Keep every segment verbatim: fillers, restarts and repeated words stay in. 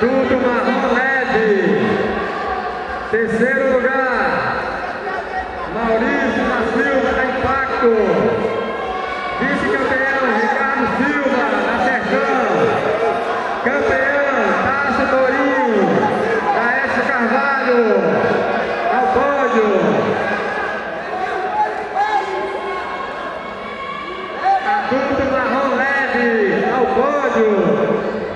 Adulto marrom leve. Terceiro lugar, Maurício da Silva da Impacto. Vice-campeão, Ricardo Silva da Sertão. Campeão, Tasso Tourinho da S. Carvalho. Ao pódio. Adulto marrom leve. Ao pódio.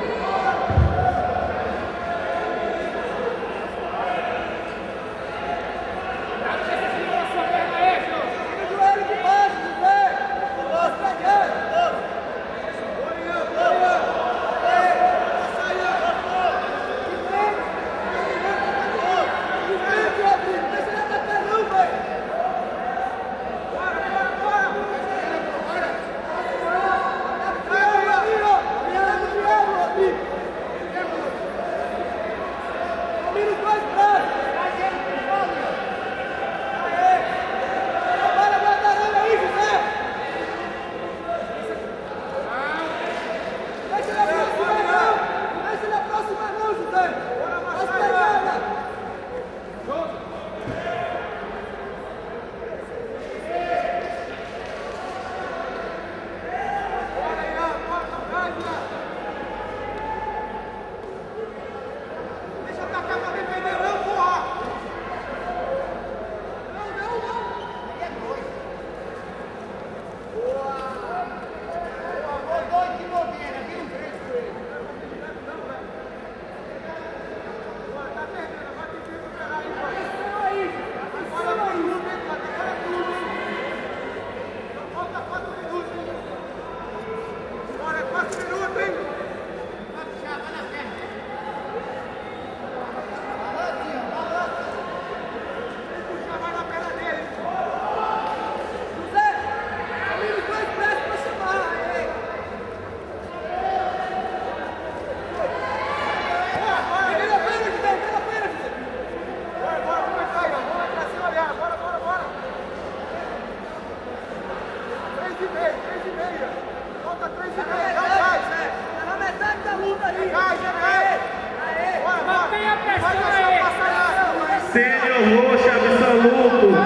Sênior roxo absoluto.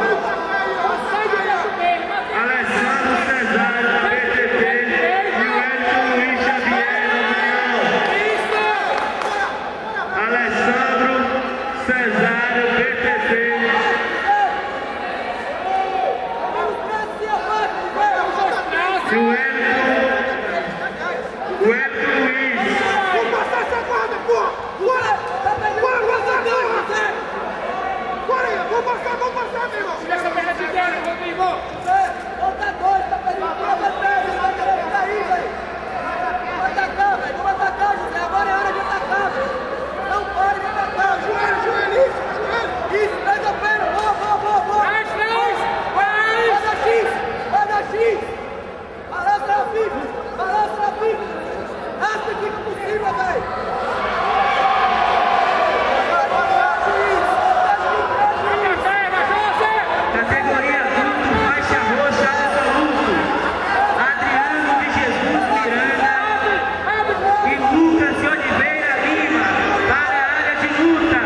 Alessandro Cesário da B T T e o Wellington Luiz Xavier da União. Alessandro Cesário B T T. E o Wellington Wellington Luiz. Vamos passar essa guarda, porra! Bora! Bora passar, porra! Bora aí, vamos passar, vamos passar, meu irmão! Tira essa perna de dentro, Rodrigo! Volta dois, tá perdendo prova atrás, vai querer cair, velho! Vamos atacar, velho! Vamos atacar, José! Agora é hora de atacar, velho! Não pode de atacar! Joelho, joelho, isso, joelho! Isso, traz a perna! Boa, boa, boa, boa! Vai, três! Vai! Vai dar X! Vai dar X! Balança a pica! Balança a pica! Raspa e fica por cima, velho! Categoria adulto, faixa roxa absoluto. Adriano de Jesus Miranda e Lucas de Oliveira Lima para a área de luta.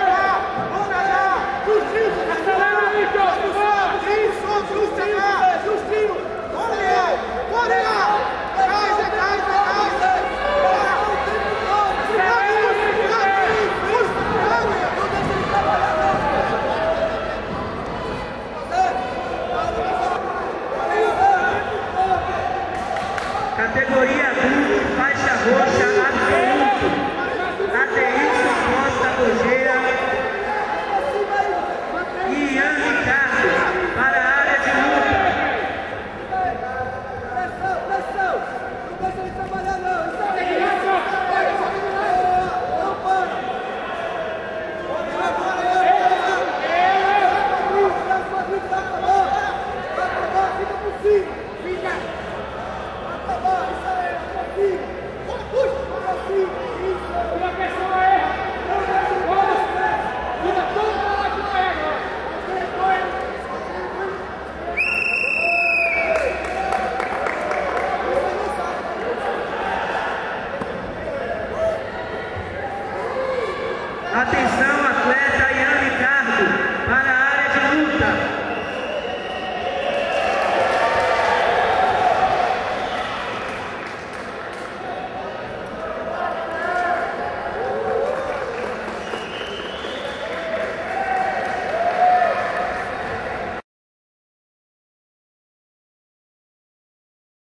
Justiça! Acelera aí, Jorge! Isso, justiça! Atenção,